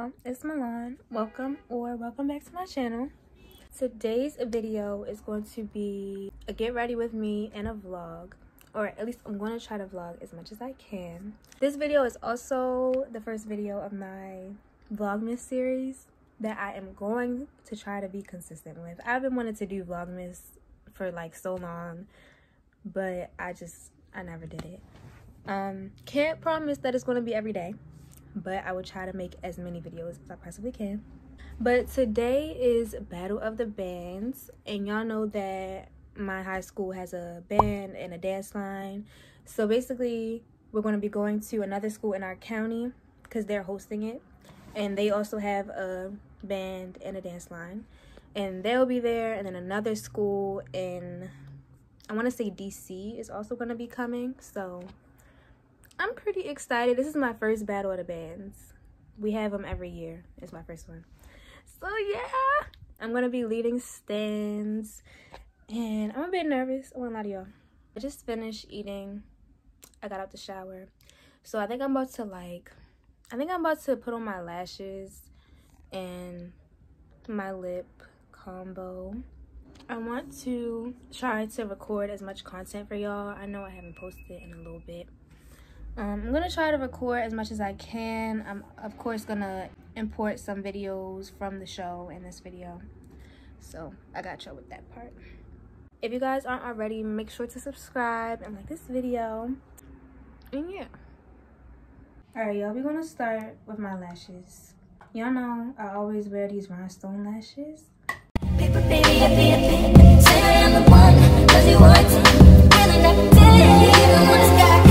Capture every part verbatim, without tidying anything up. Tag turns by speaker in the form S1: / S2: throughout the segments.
S1: y'all, it's Milan. Welcome or welcome back to my channel. Today's video is going to be a get ready with me and a vlog, or at least I'm going to try to vlog as much as I can. This video is also the first video of my VLOGMAS series that I am going to try to be consistent with. I've been wanting to do VLOGMAS for like so long, but I just I never did it. Um can't promise that it's going to be every day, but I will try to make as many videos as I possibly can. But today is Battle of the Bands, and y'all know that my high school has a band and a dance line. So basically we're going to be going to another school in our county because they're hosting it, and they also have a band and a dance line, and they'll be there. And then another school in, I want to say D C, is also going to be coming. So I'm pretty excited. This is my first Battle of the Bands. We have them every year. It's my first one. So yeah, I'm going to be leading stands, and I'm a bit nervous. I won't lie to y'all. I just finished eating. I got out the shower. So I think I'm about to like, I think I'm about to put on my lashes and my lip combo. I want to try to record as much content for y'all. I know I haven't posted in a little bit. Um, I'm gonna try to record as much as I can. I'm of course gonna import some videos from the show in this video. So I got y'all with that part. If you guys aren't already, make sure to subscribe and like this video. And yeah. Alright y'all, we're gonna start with my lashes. Y'all know I always wear these rhinestone lashes. Paper baby, I be a bit. Say I am the one, cause you want to. Feeling every day, even when it's got.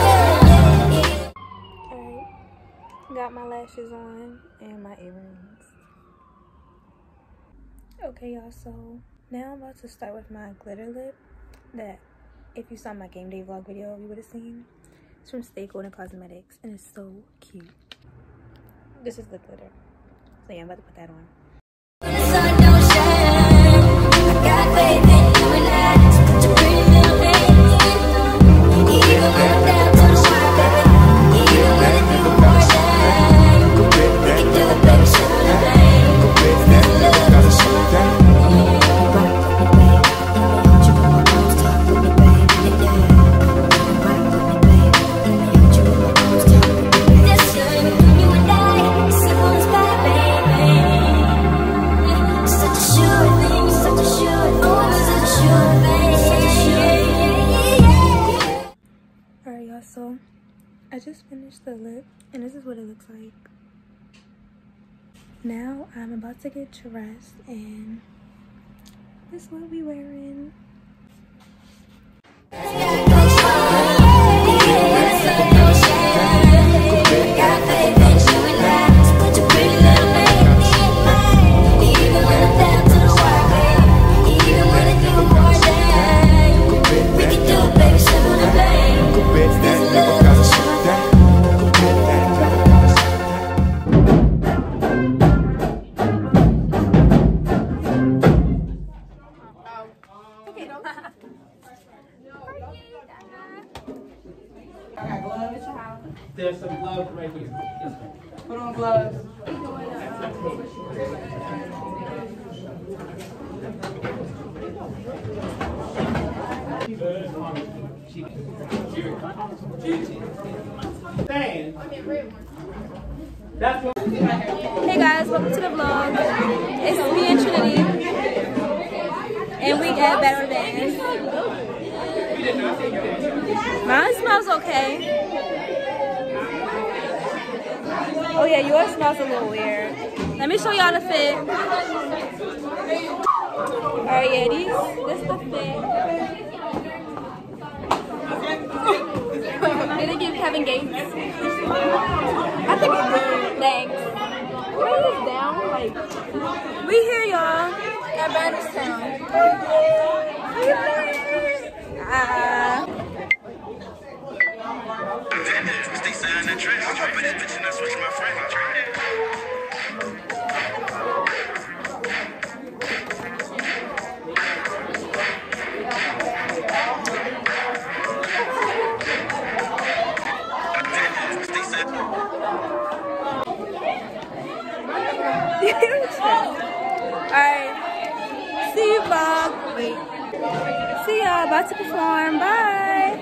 S1: Got my lashes on and my earrings. Okay y'all, so now I'm about to start with my glitter lip that if you saw my game day vlog video you would have seen. It's from Stay Golden Cosmetics and it's so cute. This is the glitter. So yeah, I'm about to put that on. So I just finished the lip and this is what it looks like. Now I'm about to get dressed and this is what we wearing.
S2: There's some gloves right here.
S3: Put on gloves.
S1: Hey guys, welcome to the vlog. It's me and Trinity, and we at Battle of the Bands. Mine smells okay. Oh yeah, yours smells a little weird. Let me show y'all the fit. Alright, yeah, these, this the fit. Did they give Kevin Gates? I think it's good. Thanks. Where is down? Like, we here, y'all. At Bannerstown. Ah.
S4: Stay signing that dress. I put this bitch and I switch my friend. Stay signing.
S1: about to perform. Bye.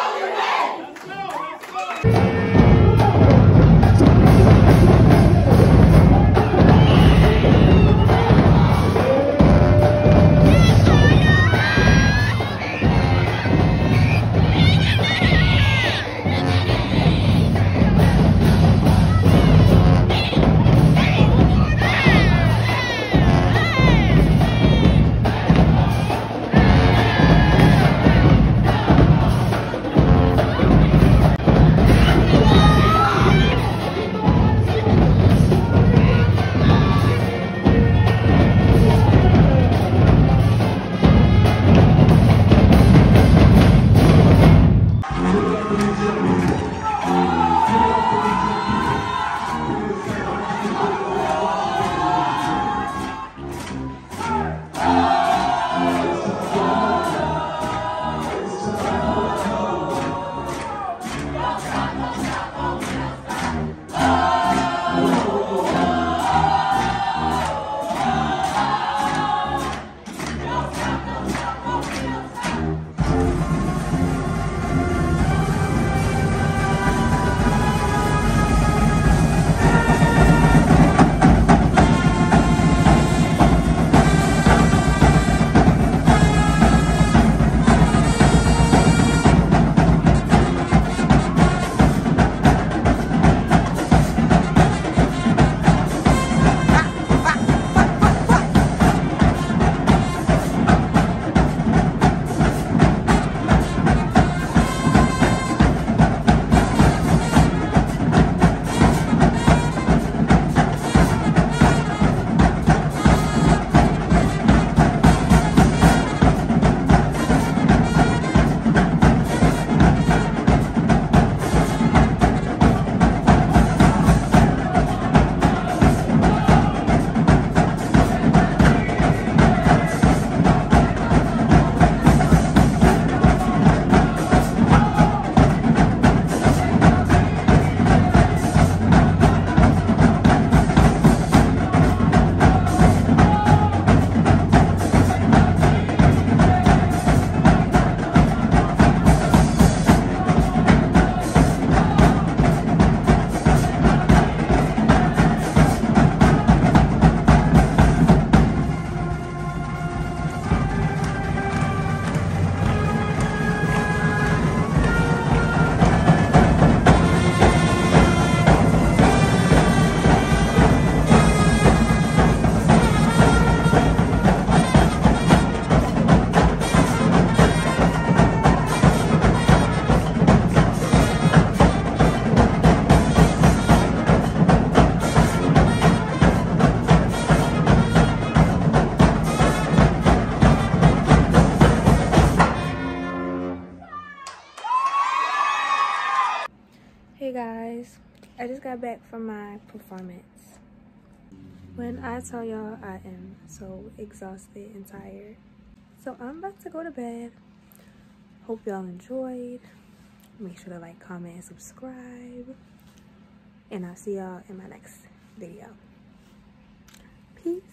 S1: Hey guys, I just got back from my performance. When I tell y'all I am so exhausted and tired, so I'm about to go to bed. Hope y'all enjoyed. Make sure to like, comment, and subscribe, and I'll see y'all in my next video. Peace.